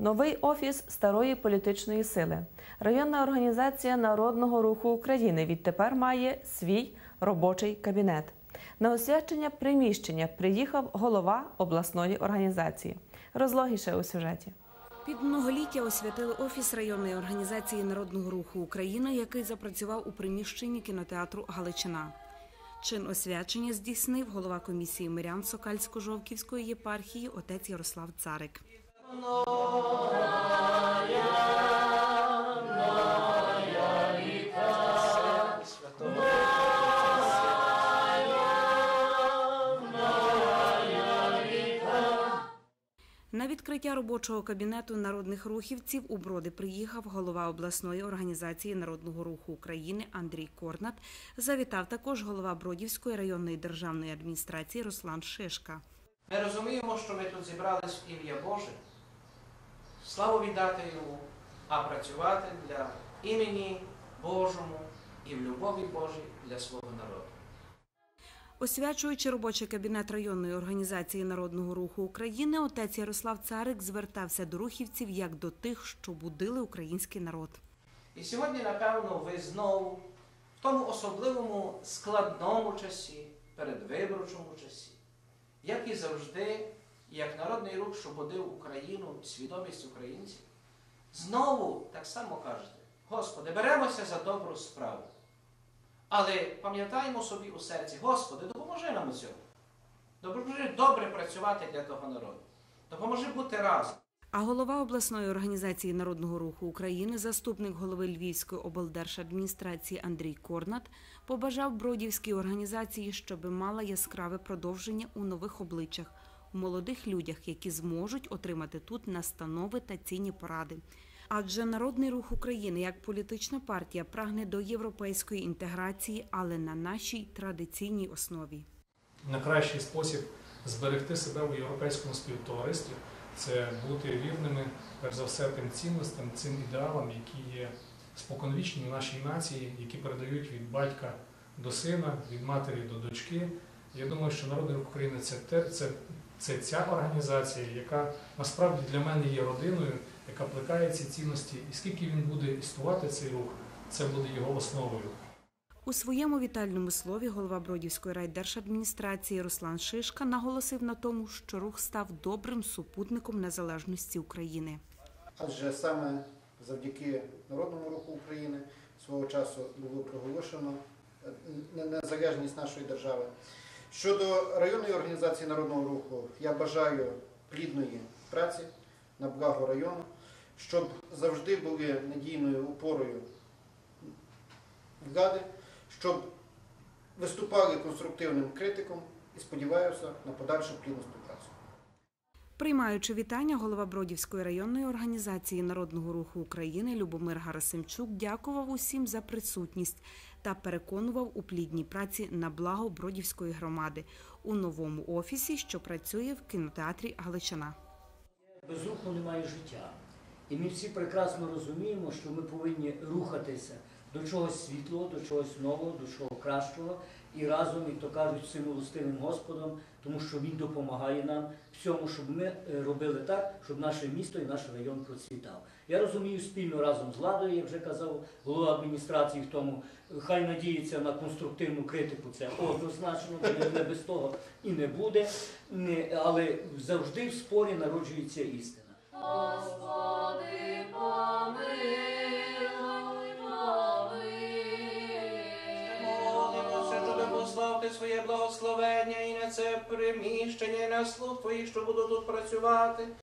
Новий офіс старої політичної сили. Районна організація Народного руху України відтепер має свій робочий кабінет. На освячення приміщення приїхав голова обласної організації. Розлогіше у сюжеті. Під многоліття освятили офіс районної організації Народного руху України, який запрацював у приміщенні кінотеатру «Галичина». Чин освячення здійснив голова комісії мирян Сокальсько-Жовківської єпархії отець Ярослав Царик. На відкриття робочого кабінету народних рухівців у Броди приїхав голова обласної організації Народного руху України Андрій Корнат. Завітав також голова Бродівської районної державної адміністрації Руслан Шишка. Ми розуміємо, що ми тут зібрались в ім'я Боже, славу віддати Йому, а працювати для імені Божому і в любові Божій для свого народу. Освячуючи робочий кабінет районної організації Народного руху України, отець Ярослав Царик звертався до рухівців як до тих, що будили український народ. І сьогодні, напевно, ви знову в тому особливому складному часі, передвиборчому часі, як і завжди, як Народний рух, що будив Україну, свідомість українців, знову так само кажете: Господи, беремося за добру справу. Але пам'ятаємо собі у серці: Господи, допоможи нам у цьому. Допоможи добре працювати для того народу. Допоможи бути разом. А голова обласної організації Народного руху України, заступник голови Львівської облдержадміністрації Андрій Корнат побажав Бродівській організації, щоб мала яскраве продовження у нових обличчях, у молодих людях, які зможуть отримати тут настанови та цінні поради. Адже Народний рух України як політична партія прагне до європейської інтеграції, але на нашій традиційній основі. Найкращий спосіб зберегти себе у європейському співтоваристві – це бути вірними, перш за все, тим цінностям, цим ідеалам, які є споконвічні в нашій нації, які передають від батька до сина, від матері до дочки. Я думаю, що Народний рух України – це ця організація, яка насправді для мене є родиною, яка плекає ці цінності. І скільки він буде існувати, цей рух, це буде його основою. У своєму вітальному слові голова Бродівської райдержадміністрації Руслан Шишка наголосив на тому, що рух став добрим супутником незалежності України. Адже саме завдяки Народному руху України свого часу було проголошено незалежність нашої держави. Щодо районної організації Народного руху, я бажаю плідної праці на благо району, щоб завжди були надійною опорою влади, щоб виступали конструктивним критиком і сподіваюся на подальшу плідну співпрацю. Приймаючи вітання, голова Бродівської районної організації Народного руху України Любомир Гарасимчук дякував усім за присутність та переконував у плідній праці на благо Бродівської громади у новому офісі, що працює в кінотеатрі «Галичина». Без руху немає життя. І ми всі прекрасно розуміємо, що ми повинні рухатися до чогось світлого, до чогось нового, до чогось кращого. І разом, як то кажуть, з цим милостивим Господом, тому що Він допомагає нам всьому, щоб ми робили так, щоб наше місто і наш район процвітав. Я розумію, спільно разом з владою, як вже казав голова адміністрації, в тому, хай надіється на конструктивну критику, це однозначно, не без того і не буде, але завжди в спорі народжується істина. Господи, помилуй, Пославте своє благословення і на це приміщення, і на слуг Твоїх, що будуть тут працювати.